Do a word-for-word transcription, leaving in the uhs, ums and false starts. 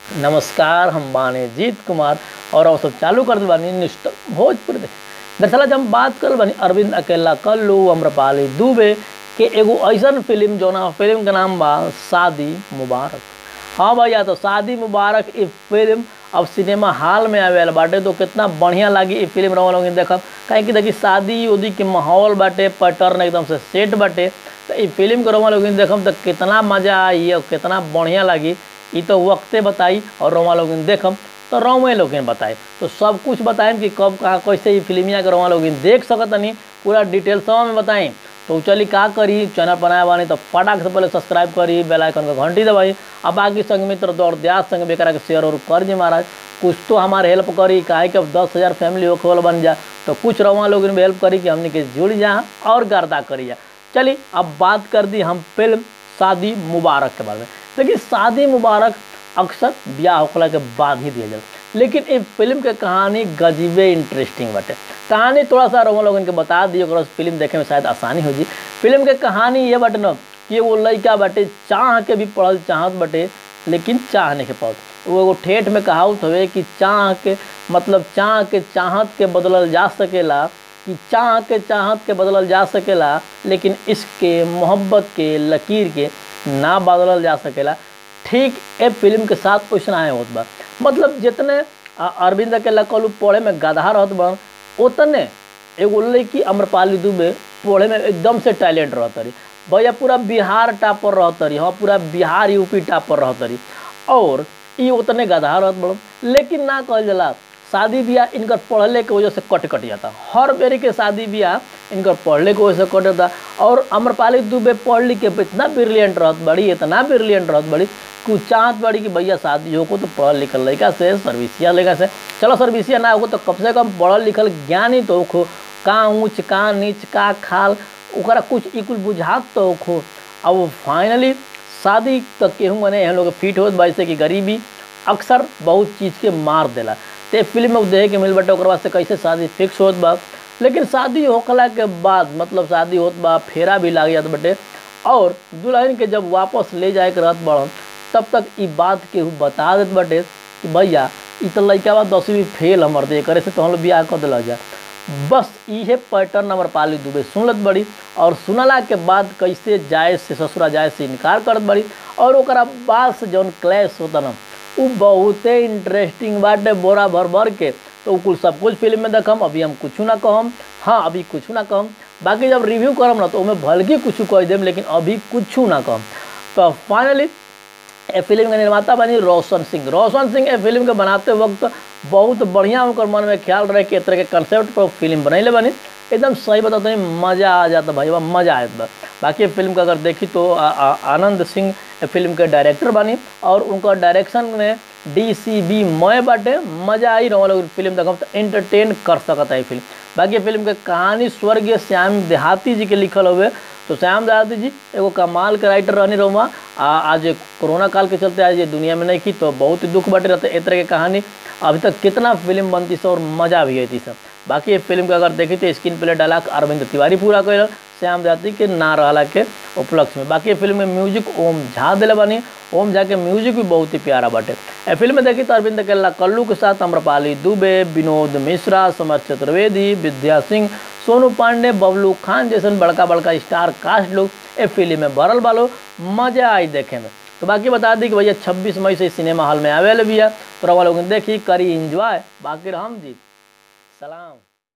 नमस्कार, हम बानी जीत कुमार और अब सब चालू कर बानी निष्ठ भोजपुरी देखे। दरअसल जब हम बात कर बानी अरविंद अकेला कल्लू अम्रपाली दुबे के एगो ऐसा फिल्म जो ना फिल्म का नाम बा शादी मुबारक। हाँ भैया, तो शादी मुबारक ये फिल्म अब सिनेमा हॉल में आवे बाटे तो कितना बढ़िया लगी ये फिल्म रहो लोग देखब। कहीं कि देखी शादी उदी के माहौल बाटे, पैटर्न एकदम से सेट बाटे। तो ये फिल्म को रहो लोग देखम तो कितना मज़ा आई और कितना बढ़िया लगी ये तो वक्ते बताई और रोमा लोग देखम तो रोमे लोग बताए तो सब कुछ बताएं कि कब कहाँ कैसे ये फिल्मिया के रोमा लोग देख सकत नहीं पूरा डिटेल सब में बताएं। तो चली का करी, चैनल बनाए बानी तो फटाक से पहले सब्सक्राइब करी, बेल आइकन का घंटी दबाई। अब बाकी संग मित्र दौड़ दियास संग बेकरा के शेयर और कर जी महाराज कुछ तो हमारे हेल्प करी। काहे कि अब दस हज़ार फैमिली हो खोल बन जा तो कुछ रोमा लोग भी हेल्प करी कि हमने के जुड़ जा और गर्दा करी जा। चलिए अब बात कर दी हम फिल्म शादी मुबारक के बारे में। देखिए शादी मुबारक अक्सर ब्याह होखला के बाद ही दिया जाता, लेकिन ये फिल्म के कहानी गजीबे इंटरेस्टिंग बाटे। कहानी थोड़ा सा रोमा लोगन के बता दिए और फिल्म देखे में शायद आसानी हो जी। फिल्म के कहानी ये बाटे न कि वो लड़का बाटे चाह के भी पढ़ल चाहत बाटे लेकिन चाह नहीं के पाओ। वो एगो ठेठ में कहावत हवे कि चाह के मतलब चाह के चाहत के बदलल जा सकेला, कि चाह के चाहत के बदलल जा सकेला लेकिन इसके मोहब्बत के लकीर के ना बदलल जा सकेला। ठीक ए फिल्म के साथ क्वेश्चन आए होत बा, मतलब जितने अरविंद अकेला कल्लू पढ़े में गधा रहत बा उतने एगो लड़की अम्रपाली दुबे पढ़े में एकदम से टैलेंट रहत रही। भैया पूरा बिहार टापर रहत रही, हाँ पूरा बिहार यूपी टापर रहत रही और ये उतने गधा रहत बड़। लेकिन ना कहल जाला शादी ब्याह इनकर पढ़ले के वजह से कट कट जाता। हर बेरी के शादी ब्याह इनकर पढ़ले के वजह से कट जाता। और अम्रपाली दुबे पढ़ लिख के इतना ब्रिलियंट रहत बड़ी, इतना ब्रिलियंट रहत बड़ी कुछ चाहत बड़ी कि भैया शादी हो को तो पढ़ल लिखल लड़का से सर्विसिया लड़का से, चलो सर्विसिया ना हो तो कम से कम पढ़ल लिखल ज्ञानी तो हो, का ऊँच का नीच का खाल ओकरा कुछ इकुल बुझात तो हो। अब फाइनली शादी तक केहू मने हम लोग फिट होत बा से कि गरीबी अक्सर बहुत चीज़ के मार देला। तो फिल्म में देखे के मिल बटे ओकर बाद से कैसे शादी फिक्स होत बा। लेकिन शादी होखला के बाद मतलब शादी होत बा फेरा भी लाग जात बटे और दुल्हन के जब वापस ले जाए के रहत बड़न तब तक ई बात केहू बता देत बटे कि भैया ई तो लड़का बा दसवीं फेल हमर दे करे से तो हम लोग ब्याह कर दिला जा। बस इहे पैटर्न अम्रपाली दुबे सुनलत बड़ी और सुनला के बाद कैसे जाए से ससुरा जाए से इनकार करत बड़ी और ओकरा बाद से जौन क्लैश होता ना वो बहुते इंटरेस्टिंग बाटे बोरा भर भर के। तो कुल सब कुछ फिल्म में देखम, अभी हम कुछ ना कहम, हाँ अभी कुछ ना कहम, बाकी जब रिव्यू करम ना तो उमें भलके कुछ कह देम लेकिन अभी कुछ ना कहम। तो फाइनली ए फिल्म के निर्माता बनी रोशन सिंह। रोशन सिंह ए फिल्म के बनाते वक्त बहुत बढ़िया उनकर मन में ख्याल रहे कि इस तरह के कंसेप्ट पर फिल्म बनैले बनी। एकदम सही बताते हैं मज़ा आ जाता भाई, वह मज़ा आयत बा। बाकी फिल्म का अगर देखी तो आ, आ, आनंद सिंह फिल्म के डायरेक्टर बनी और उनका डायरेक्शन में डी सी बी मय बाटे। मज़ा आई रहा लोग फिल्म देखम तो एंटरटेन कर सकता है फिल्म। बाकी फिल्म के कहानी स्वर्गीय श्याम देहाती जी के लिखल हुए। तो श्याम देहाती जी एगो कमाल के राइटर रहनी रहुआ। आज कोरोना काल के चलते आज ये दुनिया में नहीं की तो बहुत ही दुख बटे रहते। इस तरह की कहानी अभी तक कितना फिल्म बनती सब और मज़ा भी आई सब। बाकी ये फिल्म के अगर देखी तो screenplay dialogue Arvind Tiwari पूरा कर श्याम देहाती के ना रहला के उपलक्ष्य में। बाकी फिल्म में म्यूजिक ओम झा दिले बनी। ओम झा के म्यूजिक भी बहुत ही प्यारा बाटे। ए फिल्म में देखी तो अरविंद अकेला कल्लू के साथ अम्रपाली दुबे, विनोद मिश्रा, समर चतुर्वेदी, विद्या सिंह, सोनू पांडे, बबलू खान जैसे बड़का बड़का स्टार कास्ट लोग ए फिल्म में भरल बालो। मज़ा आई देखे में। तो बाकी बता दी कि भैया छब्बीस मई से सिनेमा हॉल में आवेल भी है तो रवा लोग देखी करी इंजॉय। बाकी हम जी सलाम।